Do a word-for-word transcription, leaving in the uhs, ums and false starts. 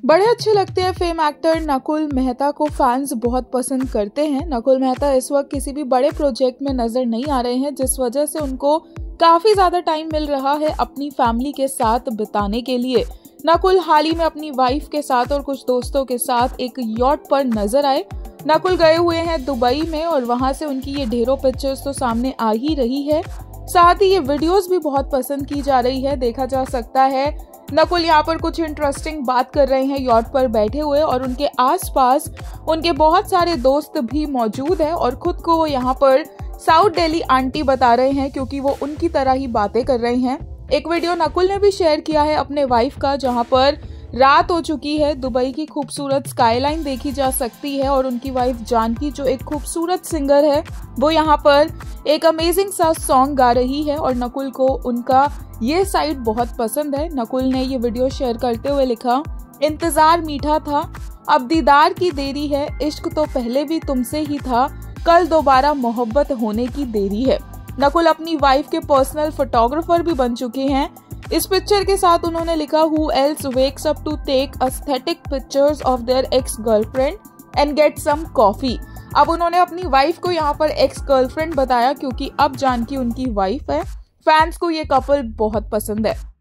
बड़े अच्छे लगते हैं। फेम एक्टर नकुल मेहता को फैंस बहुत पसंद करते हैं। नकुल मेहता इस वक्त किसी भी बड़े प्रोजेक्ट में नजर नहीं आ रहे हैं, जिस वजह से उनको काफी ज्यादा टाइम मिल रहा है अपनी फैमिली के साथ बिताने के लिए। नकुल हाल ही में अपनी वाइफ के साथ और कुछ दोस्तों के साथ एक यॉट पर नजर आए। नकुल गए हुए हैं दुबई में और वहां से उनकी ये ढेरों पिक्चर्स तो सामने आ ही रही है, साथ ही ये वीडियोस भी बहुत पसंद की जा रही है। देखा जा सकता है नकुल यहाँ पर कुछ इंटरेस्टिंग बात कर रहे हैं यॉट पर बैठे हुए, और उनके आसपास उनके बहुत सारे दोस्त भी मौजूद हैं और खुद को वो यहाँ पर साउथ दिल्ली आंटी बता रहे हैं, क्योंकि वो उनकी तरह ही बातें कर रहे हैं। एक वीडियो नकुल ने भी शेयर किया है अपने वाइफ का, जहाँ पर रात हो चुकी है, दुबई की खूबसूरत स्काईलाइन देखी जा सकती है और उनकी वाइफ जानकी जो एक खूबसूरत सिंगर है, वो यहाँ पर एक अमेजिंग सा सॉन्ग गा रही है और नकुल को उनका ये साइड बहुत पसंद है। नकुल ने ये वीडियो शेयर करते हुए लिखा, इंतजार मीठा था, अब दीदार की देरी है, इश्क तो पहले भी तुमसे ही था, कल दोबारा मोहब्बत होने की देरी है। नकुल अपनी वाइफ के पर्सनल फोटोग्राफर भी बन चुके हैं। इस पिक्चर के साथ उन्होंने लिखा, who else wakes up to take aesthetic pictures of their ex girlfriend and get some coffee. अब उन्होंने अपनी वाइफ को यहाँ पर एक्स गर्लफ्रेंड बताया, क्योंकि अब जानकी उनकी वाइफ है। फैंस को ये कपल बहुत पसंद है।